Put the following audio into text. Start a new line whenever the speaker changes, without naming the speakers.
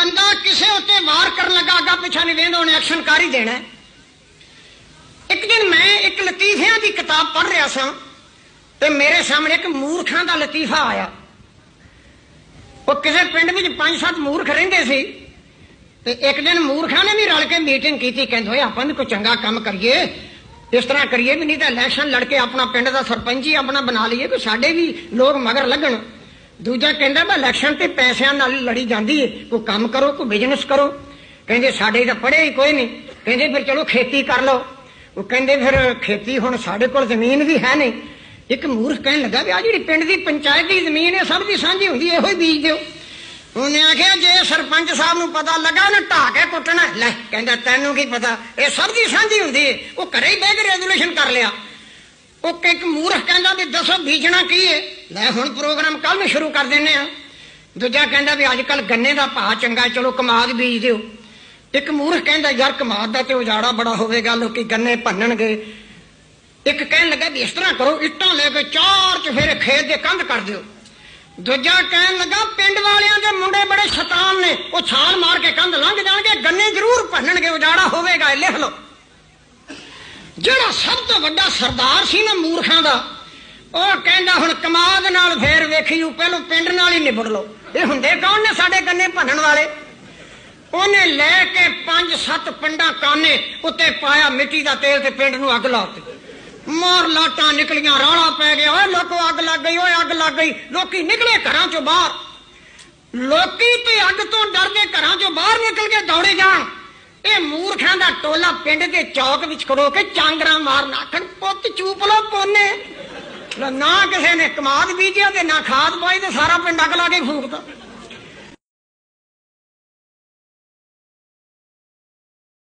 बंदा किसी उत्ते वार कर लगा अगा पिछा नहीं वेंदा उन्हें एक्शन कर ही देना। एक दिन मैं एक लतीफियां की किताब पढ़ रहा सा ते मेरे सामने एक मूर्खां दा लतीफा आया। वो किसी पिंड में 5-7 मूर्ख रहिंदे सी ते एक दिन मूर्खां ने भी रल के मीटिंग की, कहंदे आपां भी कोई चंगा काम करिए, इस तरह करिए भी नहीं तो इलैक्शन लड़के अपना पिंड का सरपंच ही अपना बना लीए, कोई साडे भी लोग मगर लगन। दूजा कहंदा मैं इलैक्शन ते पैसों नाल लड़ी जाती है, कोई काम करो कोई बिजनेस करो। कहंदे साडे तो पढ़े ही कोई नहीं। कहंदे फिर चलो खेती कर लो। वो कहंदे फिर खेती हुण साडे कोल जमीन भी है नहीं। एक मूर्ख कहन लगा भी आ जिहड़ी पिंड की पंचायत की जमीन है सब की सांझी हुंदी है, इहो ही बीज दिओ। उन्हें आख्या जे सरपंच साहब नूं पता लगा उन्हें ढा के कुटना। लै कहंदा तैनूं की पता, ये सब की सांझी हुंदी है। वो घरे ही बह के रेजोल्यूशन कर लिया। वो एक मूर्ख कहंदा भी दसो बीजना की है, लै हुण प्रोग्राम कल नूं शुरू कर देने आ। दूजा कहंदा भी अजकल गन्ने का भाव चंगा, चलो कमाद बीज दिओ। एक मूर्ख कहंदा यार कमाद का तो उजाड़ा बड़ा होवेगा, लोकी गन्ने भन्नणगे। एक कहन लगा भी इस तरह करो इट्टां लेके 4 चफेरे खेत के कंध कर दिओ। दूजा कहन लगा पिंड वालियां दे मुंडे बड़े शैतान ने, वो छाल मार के कंध लंघ जाणगे, गन्ने जरूर भन्नणगे, उजाड़ा होवेगा, लिख लो। जिहड़ा सब तो वड्डा सरदार सी ना मूर्खां दा, ਉਹ ਕਹਿੰਦਾ ਹੁਣ ਕਮਾਦ ਨਾਲ ਫੇਰ ਵੇਖੀਓ, ਪਹਿਲੋਂ ਪਿੰਡ ਨਾਲ ਹੀ ਨਿਬੜ ਲਓ। ਇਹ ਹੁੰਦੇ ਕੌਣ ਨੇ ਸਾਡੇ ਗੰਨੇ ਭੰਨਣ ਵਾਲੇ। ਉਹਨੇ ਲੈ ਕੇ 5-7 ਪੰਡਾ ਕਾਨੇ ਉੱਤੇ ਪਾਇਆ ਮਿੱਟੀ ਦਾ ਤੇਲ ਤੇ ਪਿੰਡ ਨੂੰ ਅੱਗ ਲਾਤੀ। ਮਾਰ ਲਾਟਾਂ ਨਿਕਲੀਆਂ, ਰੌਲਾ ਪੈ ਗਿਆ, ਓਏ ਲੋਕੋ ਅੱਗ ਲੱਗ ਗਈ, ਓਏ ਅੱਗ ਲੱਗ ਗਈ। ਲੋਕੀ ਨਿਕਲੇ ਘਰਾਂ ਚੋਂ ਬਾਹਰ, ਲੋਕੀ ਤੇ ਅੱਗ ਤੋਂ ਡਰਦੇ ਘਰਾਂ ਚੋਂ ਬਾਹਰ ਨਿਕਲ ਕੇ ਦੌੜੇ ਜਾਣ। ਇਹ ਮੂਰਖਾਂ ਦਾ ਟੋਲਾ ਪਿੰਡ ਦੇ ਚੌਕ ਵਿੱਚ ਖੜੋ ਕੇ ਚਾਂਗਰਾਂ ਮਾਰਨ, ਆਖਣ ਪੁੱਤ ਚੂਪ ਲੋ ਪੋਨੇ। ना किसी ने कमाद बीजिया ना खाद पाई, तो सारा पिंड अग ला के फूकता।